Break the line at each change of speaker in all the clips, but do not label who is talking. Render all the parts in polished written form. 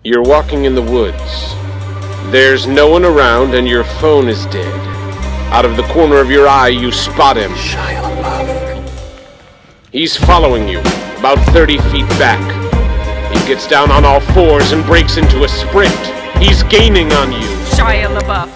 You're walking in the woods. There's no one around and your phone is dead. Out of the corner of your eye, you spot him.
Shia LaBeouf.
He's following you, about 30 feet back. He gets down on all fours and breaks into a sprint. He's gaining on you.
Shia LaBeouf.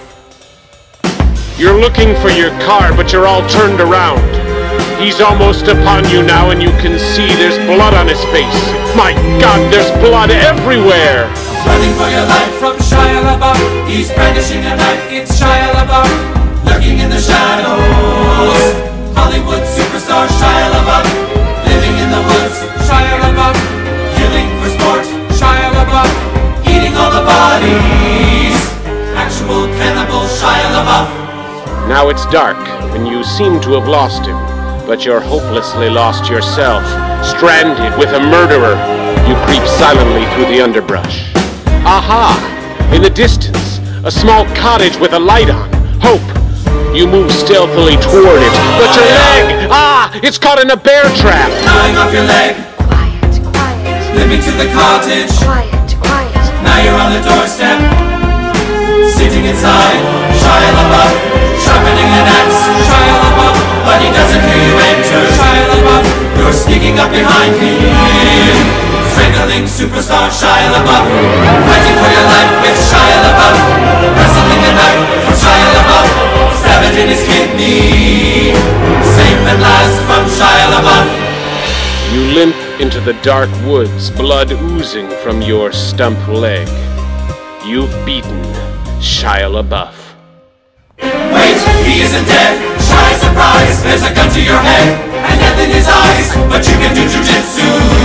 You're looking for your car, but you're all turned around. He's almost upon you now, and you can see there's blood on his face. My God, there's blood everywhere!
Running for your life from Shia LaBeouf. He's brandishing a knife, it's Shia LaBeouf. Lurking in the shadows. Hollywood superstar Shia LaBeouf. Living in the woods, Shia LaBeouf. Killing for sport, Shia LaBeouf. Eating all the bodies. Actual cannibal Shia LaBeouf.
Now it's dark, and you seem to have lost him. But you're hopelessly lost yourself, stranded with a murderer. You creep silently through the underbrush. Aha! In the distance, a small cottage with a light on. Hope. You move stealthily toward it, but your leg! Ah! It's caught in a bear trap!
Gnawing off your leg.
Quiet, quiet.
Limping to the cottage.
Quiet, quiet.
Now you're on the doorstep. Sitting inside, Shia LaBeouf. Sharpening an axe, Shia LaBeouf. But he doesn't hear you enter, Shia LaBeouf. You're sneaking up behind him. Strangling superstar Shia LaBeouf. Fighting for your life with Shia LaBeouf. Wrestling a knife from Shia LaBeouf. Stab it in his kidney. Safe at last from Shia LaBeouf.
You limp into the dark woods, blood oozing from your stump leg. You've beaten Shia LaBeouf.
Wait, he isn't dead. Shy surprise, there's a gun to your head and death in his eyes, but you can do jujitsu.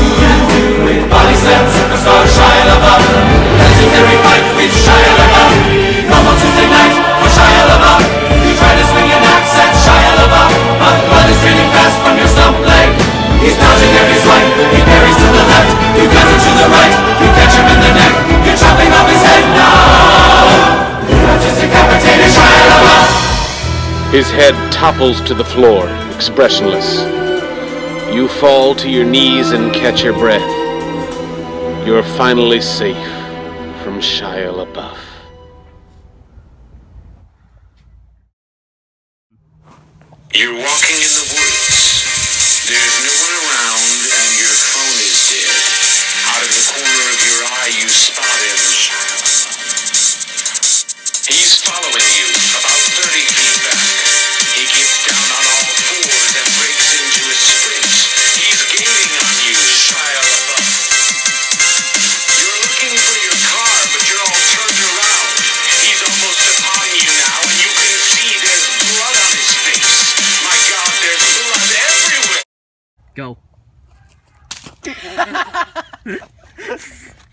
Body slam superstar Shia LaBeouf. Legendary fight with Shia LaBeouf. Normal Tuesday night for Shia LaBeouf. You try to swing an axe at Shia LaBeouf, but blood is draining fast from your stump leg. He's dodging every swipe. He parries to the left. You counter to the right. You catch him in the neck. You're chopping off his head now. You have just decapitated Shia LaBeouf.
His head topples to the floor, expressionless. You fall to your knees and catch your breath. You're finally safe from Shia LaBeouf. You're walking in the woods. There's no one around and your phone is dead. Out of the corner of your eye you spot him. He's following you about 30 feet back. He gets down on all fours and breaks into a sprint. He's gaining on you, Shia LaBeouf. You're looking for your car, but you're all turned around. He's almost upon you now, and you can see there's blood on his face. My God, there's blood everywhere!
Go.